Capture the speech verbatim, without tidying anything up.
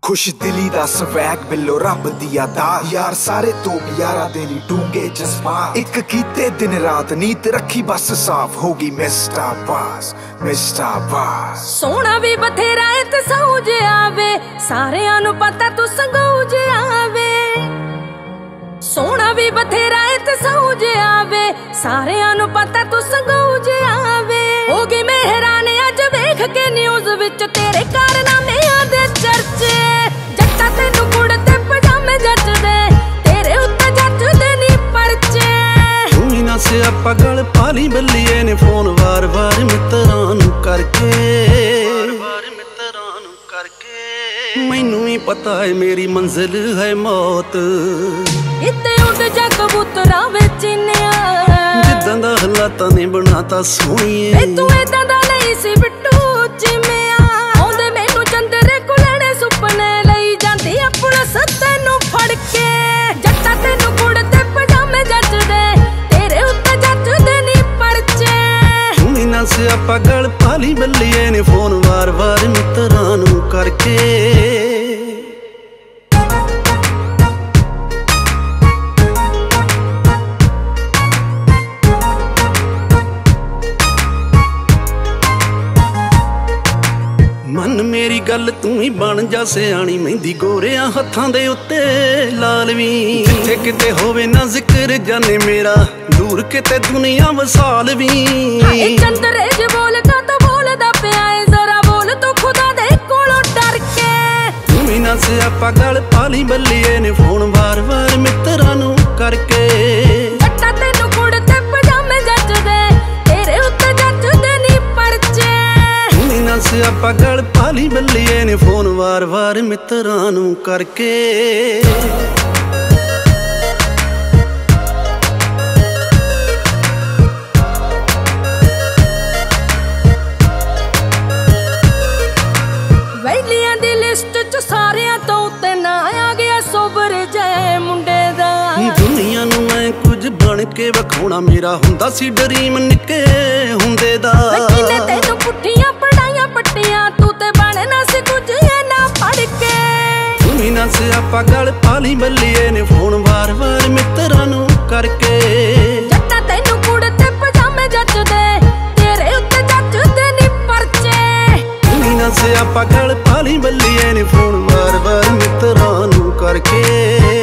खुश दिली दा स्वैग बिलो रब दिया दात यार सारे तो यारा दे ली डूंगे जज्बात एक कीते दिन रात नीत रखी बस साफ होगी मिस्टर बास मिस्टर बास सोना भी बथेरा है ते सऊज आवे सारियां नू पता तू संगूज आवे सोना भी बथेरा है ते सऊज आवे सारियां नू पता तू संगूज आवे होगी मेहरान अज वेख के न्यूज़ विच तेरे कारनामे दे चर्चे जट्टा तेनू कुड़ ते पजामे जचदे तेरे उत्ते जचदे नी परचे तू ही ना सियापा गल पाली बल्लीए ने फोन वार वार मित्रां नू करके वार मित्रां नू करके मैनू ही पता है मेरी मंजिल है मौत इत्ते उड़ जा कबूतरां विच चिन्निया जिद्दां दा हालातां ने बनाता सोहणीए ए तू इदां दा नहीं सी बिट्टू चिमिया आउंदे मैनू चंदरे कुलड़े सुपने लई जांदी आ पुलिस तैनू फड़ के जट्टा तैनू कुड़ ते पजामे जचदे तेरे उत्ते जचदे नी परचे तू ही ना सियापा गल पाली बल्लीए ने फोन वार वार मित्रां नू करके मन मेरी गल तू ही बन जा सियाणी मेहंदी गोरियां हत्थां दे उत्ते लालवी जिथे किते होवे ना जिक्र जाने मेरा दूर किते दुनिया वसाल वी चंदरे ज बोल का तो बोलदा पिया है जरा बोल तू खुदा दे कोलों डर के तू ही ना सियापा गल पाली बल्लीए ने फोन वार वार मित्रां नू करके जट्टा तैनू कुड़ ते पजामे जचदे तेरे उत्ते जचदे नी परचे तू ही ना सियापा गल पाली बल्लीए ने फोन वार वार मित्रां नू करके वैलियां दी लिस्ट च सारियां तो उत्ते ना आ गया सोबर जय मुंडे दा दुनिया नू मैं कुछ बन के वखाउणा मेरा हुंदा सी ड्रीम निक्के हुंदे दा किने तैनू पुट्ठियां पढ़ाइयां पट्टियां तू ते बनना सी कुछ ना पढ़ के तू ही ना सियापा गल पाली बल्लीए ने फोन वार वार मित्रां नू करके जट्टा तैनू कुड़ ते पजामे जचदे तेरे उत्ते जचदे नी परचे तू ही ना सियापा गल पाली बल्लीए ने फोन वार वार मित्रां नू करके।